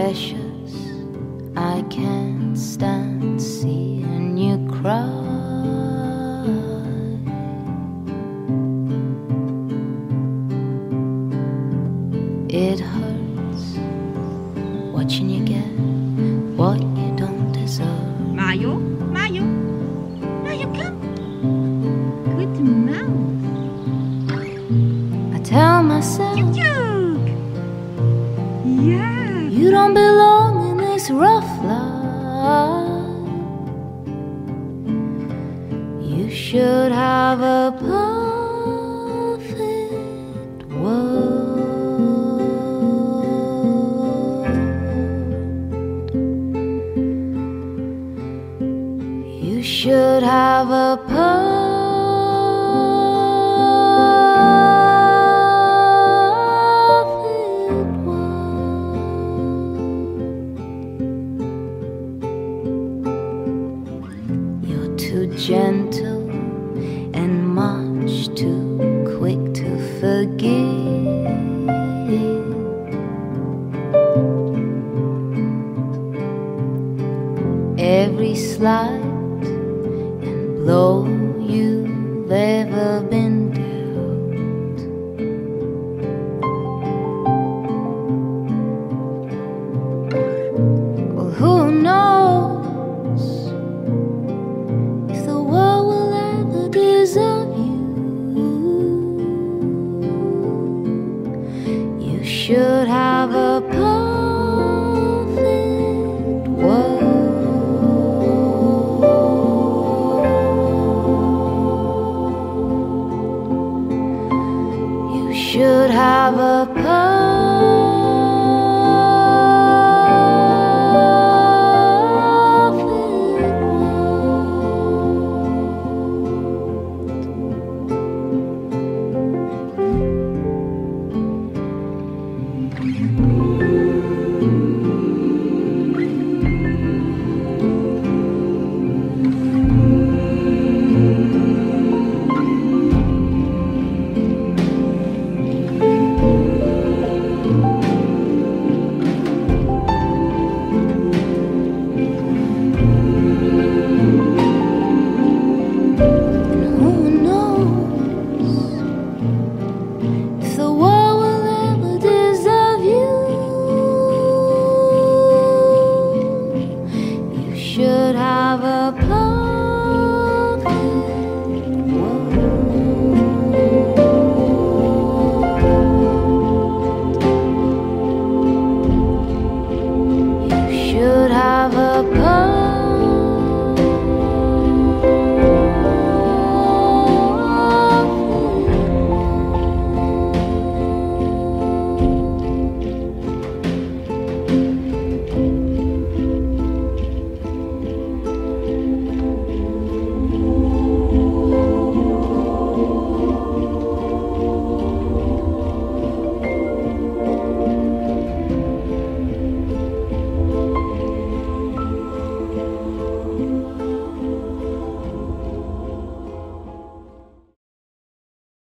precious. I can't stand seeing you cry. It hurts watching you get what you don't deserve. Mayo, Mayo, Mayo, come. Good mouse. I tell myself, Juk. Yeah. you don't belong in this rough life. You should have a perfect world. You should have a perfect too gentle and much too quick to forgive. Every slight and blow you've ever been dealt, well, who knows if the world will ever deserve you. You should have a perfect world. You should have a perfect